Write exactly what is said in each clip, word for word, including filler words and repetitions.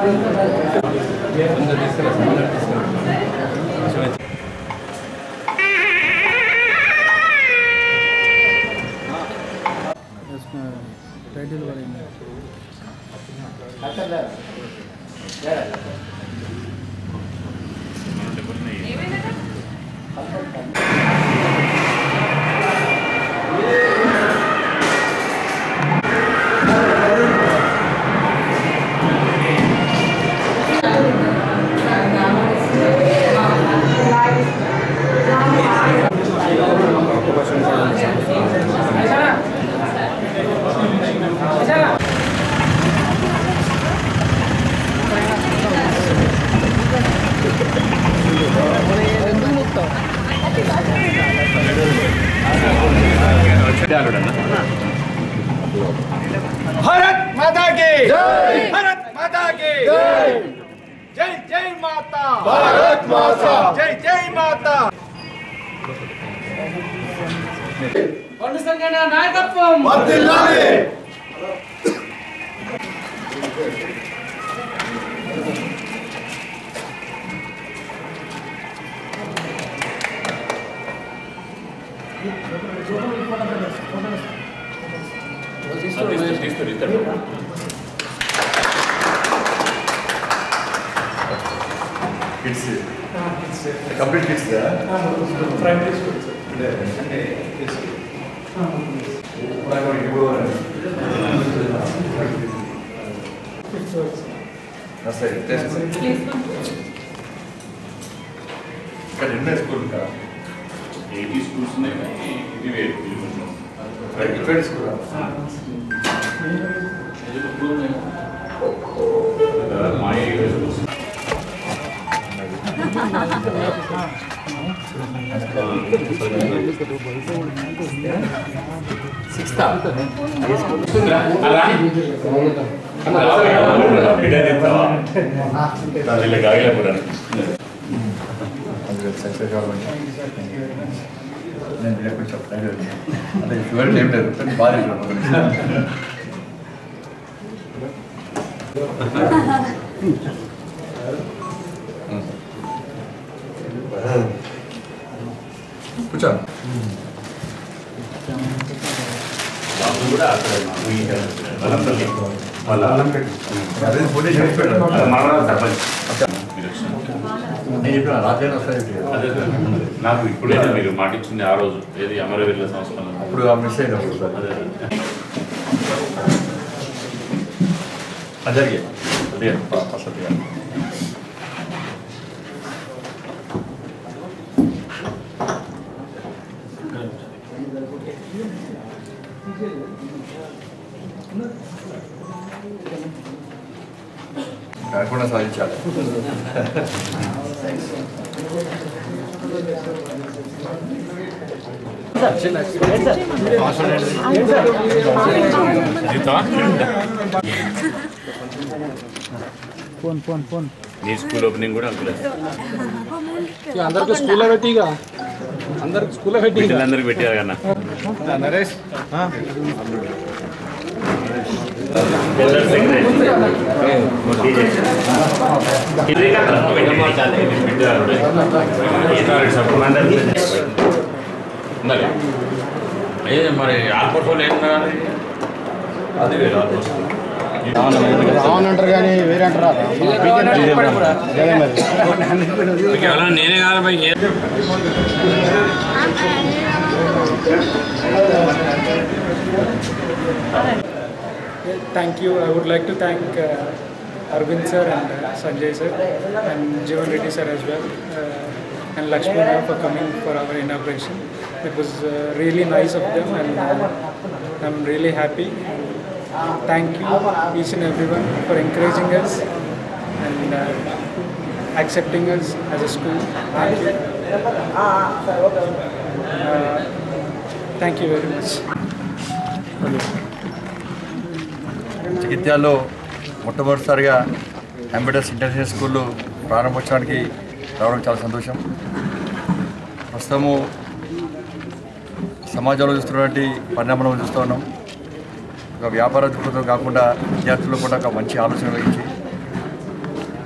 भारत माता की जय, भारत माता की जय, जय जय माता, भारत माता, जय जय माता। पंडित Sanjay नायकत्वम वर्धिल्लाలి। Kids, complete kids there. Primary school. That's right. But in my school, eighty schools ne ఇది వేరు private school. my schools Sixth. నేను కొంచెం చెప్తాను అంటే షుగర్ ఏం లేదు బాగా కూర్చోండి బాబు కూడా అక్కడ అలంపల్లి వాళ్ళ అదే పోటీ చెప్పాడు మన సర్పంచ్ నేను చెప్పిన రాజ్యాంగ వస్తాయి నాకు ఇప్పుడైతే మీరు మాట ఇచ్చింది ఆ రోజు ఏది అమరవీరుల సంస్కరణ అప్పుడు మిస్ అయినప్పుడు సార్ అదే జరిగే అదే వసతిగా కాకుండా సాధించాలి ఫోన్ ఫోన్ ఫోన్ నీ స్కూల్ ఓపెనింగ్ కూడా అనుకోలేదు అందరికి స్కూల్లో పెట్టిగా అందరికి స్కూల్లో పెట్టి అందరికి పెట్టారు కన్నా నరేష్ అదే మరి ఆల్పోర్ట్ వాళ్ళు ఏంటన్నా అది వేరు ఆల్పోర్ట్ రావణ్ అంటారు కానీ వేరే అంటారా నేనే కాదు bye Thank you. I would like to thank uh, Arvind sir and uh, Sanjay sir and Jeevan Reddy sir as well uh, and Lakshmi ma'am for coming for our inauguration. It was uh, really nice of them and uh, I'm really happy. Thank you each and everyone for encouraging us and uh, accepting us as a school. Thank you. Uh, thank you very much. జగిత్యాల్లో మొట్టమొదటిసారిగా Ambedkar international స్కూల్లో ప్రారంభోత్సవానికి రావడం చాలా సంతోషం. ప్రస్తుతము సమాజంలో చూస్తున్నటువంటి పరిణామం చూస్తూ ఉన్నాం. ఒక వ్యాపార దృక్పథం కాకుండా విద్యార్థుల్లో కూడా ఒక మంచి ఆలోచన వహించి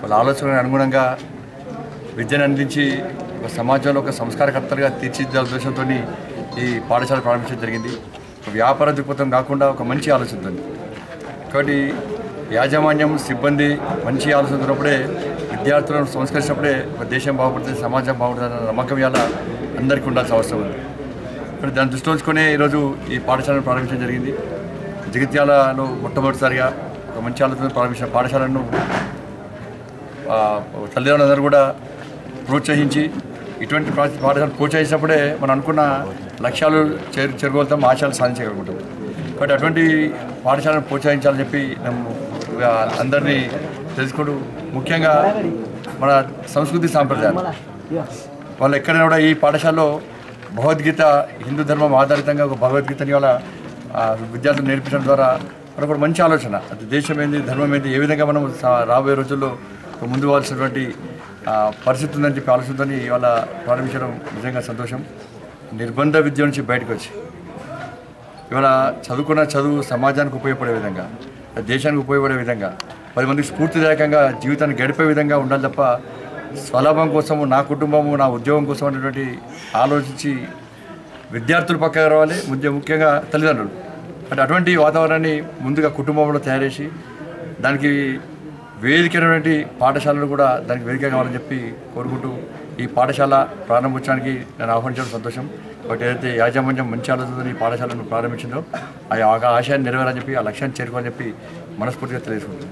వాళ్ళ ఆలోచనకు అనుగుణంగా విద్యను అందించి ఒక సమాజంలో ఒక సంస్కారకర్తలుగా తీర్చిదిద్దే ఉద్దేశంతో ఈ పాఠశాల ప్రారంభించడం జరిగింది. ఒక వ్యాపార దృక్పథం కాకుండా ఒక మంచి ఆలోచనతో. కాబట్టి యాజమాన్యం సిబ్బంది మంచి ఆలోచన ఉన్నప్పుడే విద్యార్థులను సంస్కరించినప్పుడే ఒక దేశం బాగుపడుతుంది, సమాజం బాగుంటుంది అన్న నమ్మకం ఇవాళ అందరికీ ఉండాల్సిన అవసరం ఉంది. మరి దాన్ని దృష్టిలో ఉంచుకొని ఈరోజు ఈ పాఠశాలను ప్రారంభించడం జరిగింది. జగిత్యాలలో మొట్టమొదటిసారిగా ఒక మంచి ఆలోచన ప్రారంభించిన పాఠశాలను తల్లిదండ్రులందరూ కూడా ప్రోత్సహించి ఇటువంటి పాఠశాలను ప్రోత్సహించినప్పుడే మనం అనుకున్న లక్ష్యాలు చేరు చేరుకోగలుగుతాం, ఆశయాలు సాధించగలుగుతాం. కాబట్టి అటువంటి పాఠశాలను ప్రోత్సహించాలని చెప్పి మేము అందరినీ తెలుసుకుంటూ ముఖ్యంగా మన సంస్కృతి సాంప్రదాయాలు వాళ్ళు ఎక్కడైనా కూడా ఈ పాఠశాలలో భగవద్గీత హిందూ ధర్మం ఆధారితంగా ఒక భగవద్గీతని వాళ్ళ విద్యార్థులు నేర్పించడం ద్వారా మనకు కూడా మంచి ఆలోచన. అది దేశం ఏంది, ధర్మం ఏంది, ఏ విధంగా మనం రాబోయే రోజుల్లో ముందు పోవాల్సినటువంటి పరిస్థితి ఉందని చెప్పి ఆలోచనతో ఇవాళ ప్రారంభించడం నిజంగా సంతోషం. నిర్బంధ విద్య నుంచి బయటకు వచ్చి ఇవాళ చదువుకున్న చదువు సమాజానికి ఉపయోగపడే విధంగా, దేశానికి ఉపయోగపడే విధంగా, పది మందికి స్ఫూర్తిదాయకంగా జీవితాన్ని గడిపే విధంగా ఉండాలి తప్ప స్వలాభం కోసము, నా కుటుంబము, నా ఉద్యోగం కోసం అనేటువంటి ఆలోచించి విద్యార్థులు పక్కకు రావాలి, ముఖ్యంగా తల్లిదండ్రులు. అంటే అటువంటి వాతావరణాన్ని ముందుగా కుటుంబంలో తయారు చేసి దానికి వేదికైనటువంటి పాఠశాలలు కూడా దానికి వేదిక కావాలని చెప్పి కోరుకుంటూ ఈ పాఠశాల ప్రారంభోత్సవానికి నేను ఆహ్వానించడం సంతోషం. బట్ ఏదైతే యాజమాన్యం మంచి ఆలోచనతో ఈ పాఠశాలను ప్రారంభించిందో ఆ ఆశయాన్ని నెరవేరాలని చెప్పి, ఆ లక్ష్యాన్ని చేరుకోవాలని చెప్పి మనస్ఫూర్తిగా తెలియజేసుకుంటాం.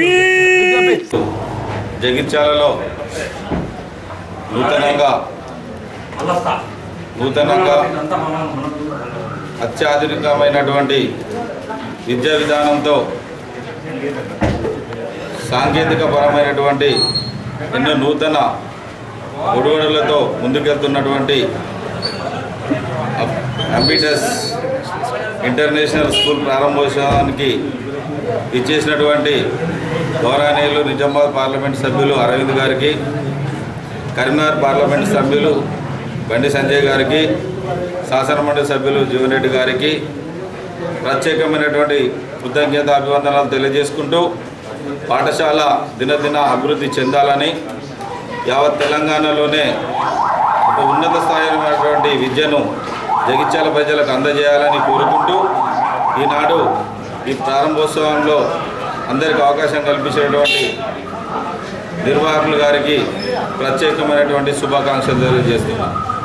జగిత్యాలలో నూతనంగా నూతనంగా అత్యాధునికమైనటువంటి విద్యా విధానంతో సాంకేతిక పరమైనటువంటి ఎన్నో నూతన ఒడుగడులతో ముందుకెళ్తున్నటువంటి అంబిటస్ ఇంటర్నేషనల్ స్కూల్ ప్రారంభోత్సవానికి ఇచ్చేసినటువంటి గౌరవనీయులు నిజామాబాద్ పార్లమెంట్ సభ్యులు అరవింద్ గారికి, కరీంనగర్ పార్లమెంట్ సభ్యులు బండి సంజయ్ గారికి, శాసనమండలి సభ్యులు జీవన్ రెడ్డి గారికి ప్రత్యేకమైనటువంటి కృతజ్ఞత అభివందనాలు తెలియజేసుకుంటూ పాఠశాల దినదిన అభివృద్ధి చెందాలని, యావత్ తెలంగాణలోనే ఒక ఉన్నత స్థాయిమైనటువంటి విద్యను జగిత్యాల ప్రజలకు అందజేయాలని కోరుకుంటూ ఈనాడు ఈ ప్రారంభోత్సవంలో అందరికీ అవకాశం కల్పించినటువంటి నిర్వాహకులు గారికి ప్రత్యేకమైనటువంటి శుభాకాంక్షలు తెలియజేస్తున్నాను.